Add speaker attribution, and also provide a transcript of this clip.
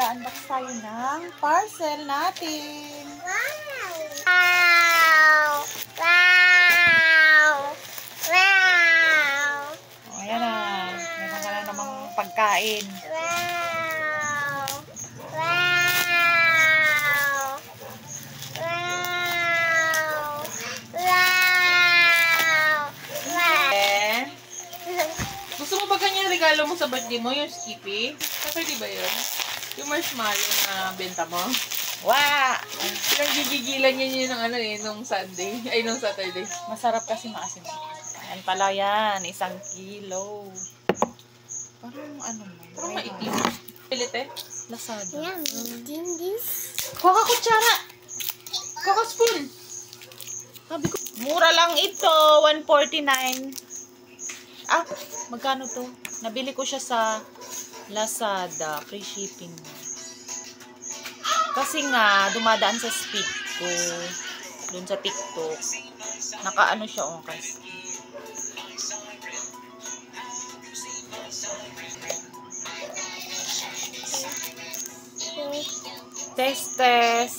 Speaker 1: mag-unbox tayo ng parcel natin.
Speaker 2: Wow! Wow! Wow!
Speaker 1: O, ayan na. Meron ka na namang pagkain.
Speaker 2: Wow! Wow! Wow! Wow!
Speaker 1: Eh, gusto mo ba ganyan regalo mo sa birthday mo? Yung Skippy? Saturday ba yun? Yung marshmallow na benta mo? Wow! Pinaggigigilan niya yun ng nung Sunday. Ay, nung Saturday. Masarap kasi maasim. Ayan pala yan. 1 kilo. Parang mo? Parang maitim. Pilit eh. Lazada.
Speaker 2: Yum! This?
Speaker 1: Kuha ka kutsara! Kuha ka spoon! Sabi ko, mura lang ito. 149. Ah, magkano to? Nabili ko siya sa Lazada. Free shipping. Kasi nga, dumadaan sa speed ko. Doon sa TikTok. Nakaano siya kasi. Test.